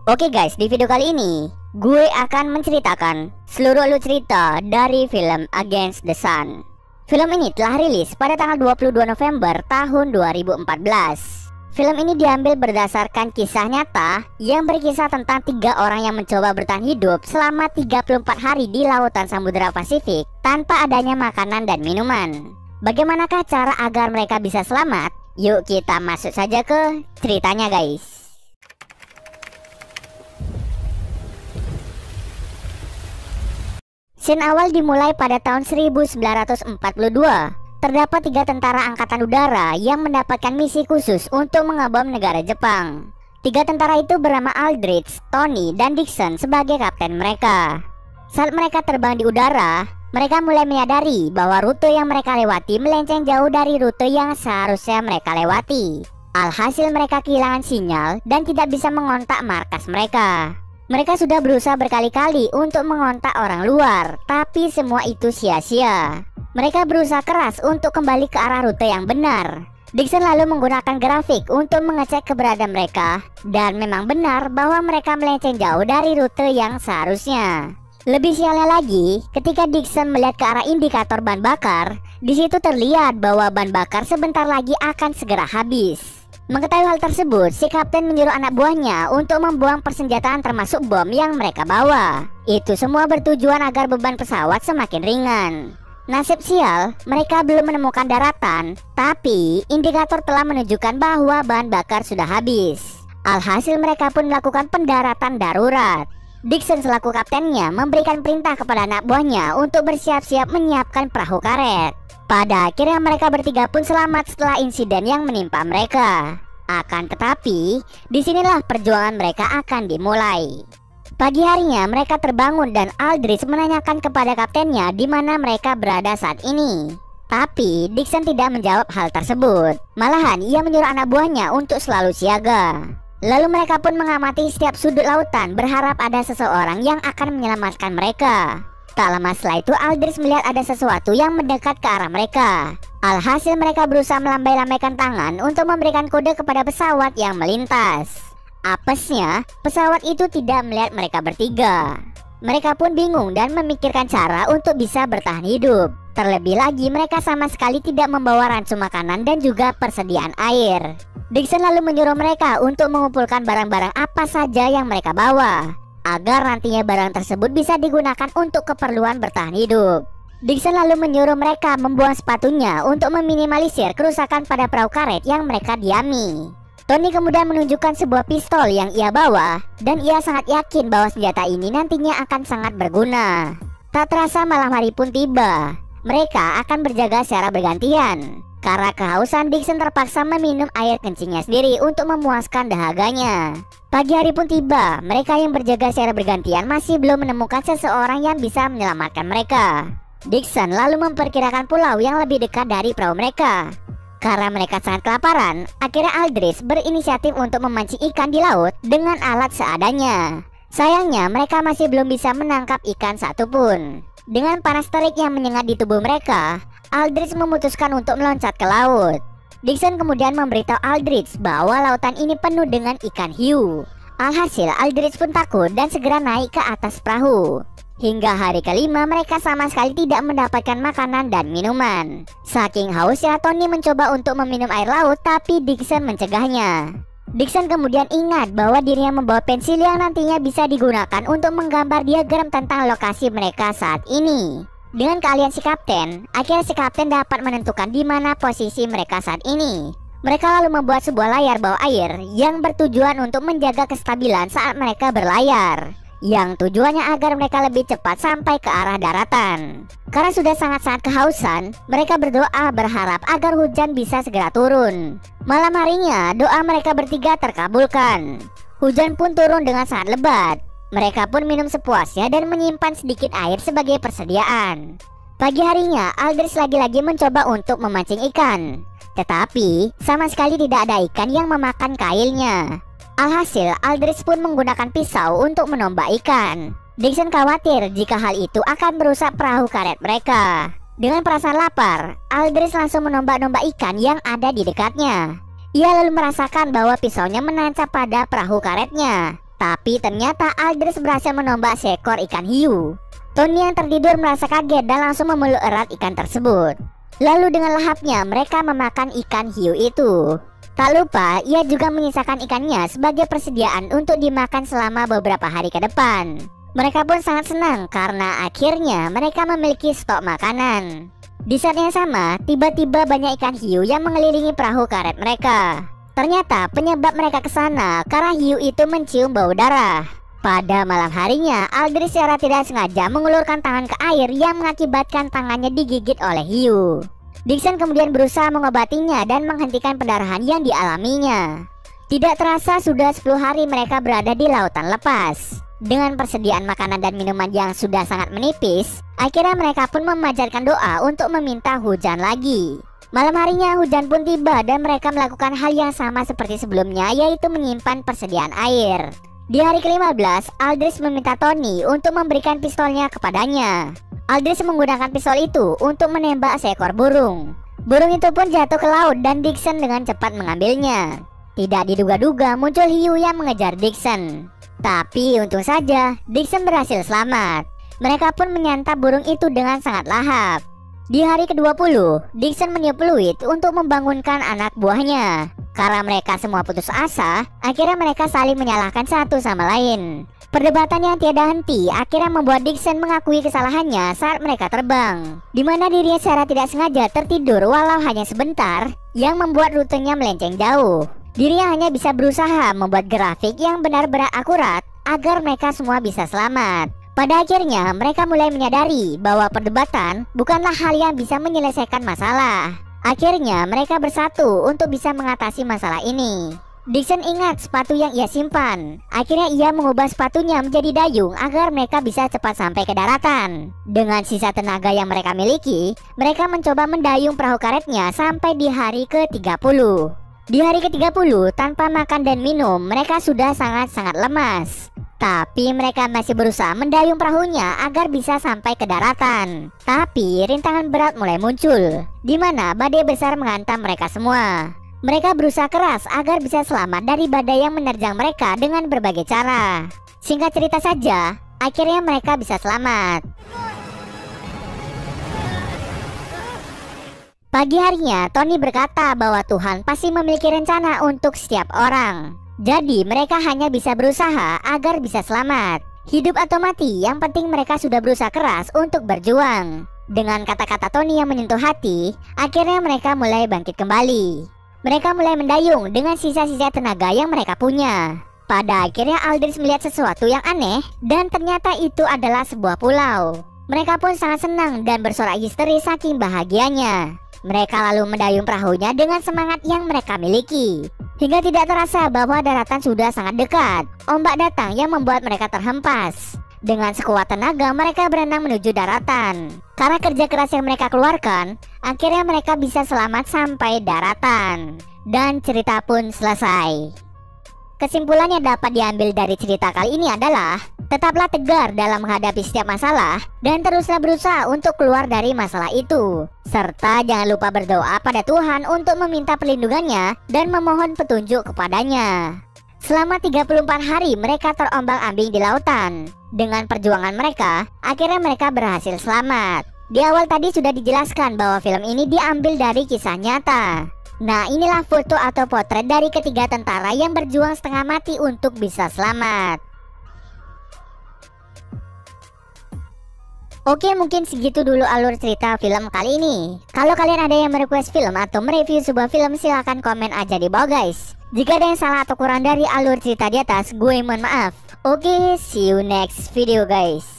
Oke guys, di video kali ini gue akan menceritakan seluruh alur cerita dari film Against the Sun. Film ini telah rilis pada tanggal 22 November tahun 2014. Film ini diambil berdasarkan kisah nyata yang berkisah tentang 3 orang yang mencoba bertahan hidup selama 34 hari di lautan Samudra Pasifik tanpa adanya makanan dan minuman. Bagaimanakah cara agar mereka bisa selamat? Yuk kita masuk saja ke ceritanya guys. Scene awal dimulai pada tahun 1942. Terdapat 3 tentara angkatan udara yang mendapatkan misi khusus untuk mengebom negara Jepang. 3 tentara itu bernama Aldrich, Tony, dan Dixon sebagai kapten mereka. Saat mereka terbang di udara, mereka mulai menyadari bahwa rute yang mereka lewati melenceng jauh dari rute yang seharusnya mereka lewati. Alhasil mereka kehilangan sinyal dan tidak bisa mengontak markas mereka. Mereka sudah berusaha berkali-kali untuk mengontak orang luar, tapi semua itu sia-sia. Mereka berusaha keras untuk kembali ke arah rute yang benar. Dixon lalu menggunakan grafik untuk mengecek keberadaan mereka, dan memang benar bahwa mereka melenceng jauh dari rute yang seharusnya. Lebih sialnya lagi, ketika Dixon melihat ke arah indikator ban bakar, di situ terlihat bahwa ban bakar sebentar lagi akan segera habis. Mengetahui hal tersebut, si kapten menyuruh anak buahnya untuk membuang persenjataan termasuk bom yang mereka bawa. Itu semua bertujuan agar beban pesawat semakin ringan. Nasib sial, mereka belum menemukan daratan, tapi indikator telah menunjukkan bahwa bahan bakar sudah habis. Alhasil mereka pun melakukan pendaratan darurat. Dixon selaku kaptennya memberikan perintah kepada anak buahnya untuk bersiap-siap menyiapkan perahu karet. Pada akhirnya mereka bertiga pun selamat setelah insiden yang menimpa mereka. Akan tetapi, disinilah perjuangan mereka akan dimulai. Pagi harinya mereka terbangun dan Aldrich menanyakan kepada kaptennya di mana mereka berada saat ini. Tapi Dixon tidak menjawab hal tersebut. Malahan ia menyuruh anak buahnya untuk selalu siaga. Lalu mereka pun mengamati setiap sudut lautan berharap ada seseorang yang akan menyelamatkan mereka. Tak lama setelah itu Aldrich melihat ada sesuatu yang mendekat ke arah mereka. Alhasil mereka berusaha melambai-lambaikan tangan untuk memberikan kode kepada pesawat yang melintas. Apesnya, pesawat itu tidak melihat mereka bertiga. Mereka pun bingung dan memikirkan cara untuk bisa bertahan hidup. Terlebih lagi mereka sama sekali tidak membawa ransum makanan dan juga persediaan air. Dixon lalu menyuruh mereka untuk mengumpulkan barang-barang apa saja yang mereka bawa, agar nantinya barang tersebut bisa digunakan untuk keperluan bertahan hidup. Dixon lalu menyuruh mereka membuang sepatunya untuk meminimalisir kerusakan pada perahu karet yang mereka diami. Tony kemudian menunjukkan sebuah pistol yang ia bawa, dan ia sangat yakin bahwa senjata ini nantinya akan sangat berguna. Tak terasa malam hari pun tiba. Mereka akan berjaga secara bergantian. Karena kehausan, Dixon terpaksa meminum air kencingnya sendiri untuk memuaskan dahaganya. Pagi hari pun tiba. Mereka yang berjaga secara bergantian masih belum menemukan seseorang yang bisa menyelamatkan mereka. Dixon lalu memperkirakan pulau yang lebih dekat dari perahu mereka. Karena mereka sangat kelaparan, akhirnya Aldrich berinisiatif untuk memancing ikan di laut dengan alat seadanya. Sayangnya mereka masih belum bisa menangkap ikan satupun. Dengan panas terik yang menyengat di tubuh mereka, Aldrich memutuskan untuk meloncat ke laut. Dixon kemudian memberitahu Aldrich bahwa lautan ini penuh dengan ikan hiu. Alhasil Aldrich pun takut dan segera naik ke atas perahu. Hingga hari kelima mereka sama sekali tidak mendapatkan makanan dan minuman. Saking hausnya, Tony mencoba untuk meminum air laut, tapi Dixon mencegahnya. Dixon kemudian ingat bahwa dirinya membawa pensil yang nantinya bisa digunakan untuk menggambar diagram tentang lokasi mereka saat ini. Dengan keahlian si kapten, akhirnya si kapten dapat menentukan di mana posisi mereka saat ini. Mereka lalu membuat sebuah layar bawah air yang bertujuan untuk menjaga kestabilan saat mereka berlayar, yang tujuannya agar mereka lebih cepat sampai ke arah daratan. Karena sudah sangat-sangat kehausan, mereka berdoa berharap agar hujan bisa segera turun. Malam harinya, doa mereka bertiga terkabulkan. Hujan pun turun dengan sangat lebat. Mereka pun minum sepuasnya dan menyimpan sedikit air sebagai persediaan. Pagi harinya, Aldrich lagi-lagi mencoba untuk memancing ikan. Tetapi, sama sekali tidak ada ikan yang memakan kailnya. Alhasil, Aldrich pun menggunakan pisau untuk menombak ikan. Dixon khawatir jika hal itu akan merusak perahu karet mereka. Dengan perasaan lapar, Aldrich langsung menombak-nombak ikan yang ada di dekatnya. Ia lalu merasakan bahwa pisaunya menancap pada perahu karetnya. Tapi ternyata Aldrich berhasil menombak seekor ikan hiu. Tony yang tertidur merasa kaget dan langsung memeluk erat ikan tersebut. Lalu dengan lahapnya mereka memakan ikan hiu itu. Tak lupa ia juga menyisakan ikannya sebagai persediaan untuk dimakan selama beberapa hari ke depan. Mereka pun sangat senang karena akhirnya mereka memiliki stok makanan. Di saat yang sama, tiba-tiba banyak ikan hiu yang mengelilingi perahu karet mereka. Ternyata penyebab mereka ke sana karena hiu itu mencium bau darah. Pada malam harinya, Aldrich secara tidak sengaja mengulurkan tangan ke air yang mengakibatkan tangannya digigit oleh hiu. Dixon kemudian berusaha mengobatinya dan menghentikan pendarahan yang dialaminya. Tidak terasa sudah 10 hari mereka berada di lautan lepas. Dengan persediaan makanan dan minuman yang sudah sangat menipis, akhirnya mereka pun memanjatkan doa untuk meminta hujan lagi. Malam harinya hujan pun tiba dan mereka melakukan hal yang sama seperti sebelumnya, yaitu menyimpan persediaan air. Di hari ke-15, Aldrich meminta Tony untuk memberikan pistolnya kepadanya. Aldrich menggunakan pistol itu untuk menembak seekor burung. Burung itu pun jatuh ke laut dan Dixon dengan cepat mengambilnya. Tidak diduga-duga muncul hiu yang mengejar Dixon. Tapi untung saja Dixon berhasil selamat. Mereka pun menyantap burung itu dengan sangat lahap. Di hari ke-20, Dixon meniup peluit untuk membangunkan anak buahnya. Karena mereka semua putus asa, akhirnya mereka saling menyalahkan satu sama lain. Perdebatan yang tiada henti akhirnya membuat Dixon mengakui kesalahannya saat mereka terbang, di mana dirinya secara tidak sengaja tertidur walau hanya sebentar, yang membuat rutenya melenceng jauh. Dirinya hanya bisa berusaha membuat grafik yang benar-benar akurat agar mereka semua bisa selamat. Pada akhirnya mereka mulai menyadari bahwa perdebatan bukanlah hal yang bisa menyelesaikan masalah. Akhirnya mereka bersatu untuk bisa mengatasi masalah ini. Dixon ingat sepatu yang ia simpan. Akhirnya ia mengubah sepatunya menjadi dayung agar mereka bisa cepat sampai ke daratan. Dengan sisa tenaga yang mereka miliki, mereka mencoba mendayung perahu karetnya sampai di hari ke-30. Di hari ke-30, tanpa makan dan minum, mereka sudah sangat-sangat lemas. Tapi mereka masih berusaha mendayung perahunya agar bisa sampai ke daratan. Tapi rintangan berat mulai muncul, di mana badai besar menghantam mereka semua. Mereka berusaha keras agar bisa selamat dari badai yang menerjang mereka dengan berbagai cara. Singkat cerita saja, akhirnya mereka bisa selamat. Pagi harinya, Tony berkata bahwa Tuhan pasti memiliki rencana untuk setiap orang. Jadi mereka hanya bisa berusaha agar bisa selamat. Hidup atau mati, yang penting mereka sudah berusaha keras untuk berjuang. Dengan kata-kata Tony yang menyentuh hati, akhirnya mereka mulai bangkit kembali. Mereka mulai mendayung dengan sisa-sisa tenaga yang mereka punya. Pada akhirnya Aldrich melihat sesuatu yang aneh, dan ternyata itu adalah sebuah pulau. Mereka pun sangat senang dan bersorak histeris saking bahagianya. Mereka lalu mendayung perahunya dengan semangat yang mereka miliki. Hingga tidak terasa bahwa daratan sudah sangat dekat. Ombak datang yang membuat mereka terhempas. Dengan sekuat tenaga mereka berenang menuju daratan. Karena kerja keras yang mereka keluarkan, akhirnya mereka bisa selamat sampai daratan. Dan cerita pun selesai. Kesimpulan yang dapat diambil dari cerita kali ini adalah, tetaplah tegar dalam menghadapi setiap masalah dan teruslah berusaha untuk keluar dari masalah itu. Serta jangan lupa berdoa pada Tuhan untuk meminta perlindungannya dan memohon petunjuk kepadanya. Selama 34 hari mereka terombang-ambing di lautan. Dengan perjuangan mereka, akhirnya mereka berhasil selamat. Di awal tadi sudah dijelaskan bahwa film ini diambil dari kisah nyata. Nah, inilah foto atau potret dari ketiga tentara yang berjuang setengah mati untuk bisa selamat. Oke, mungkin segitu dulu alur cerita film kali ini. Kalau kalian ada yang merequest film atau mereview sebuah film, silahkan komen aja di bawah guys. Jika ada yang salah atau kurang dari alur cerita di atas, gue mohon maaf. Oke, see you next video guys.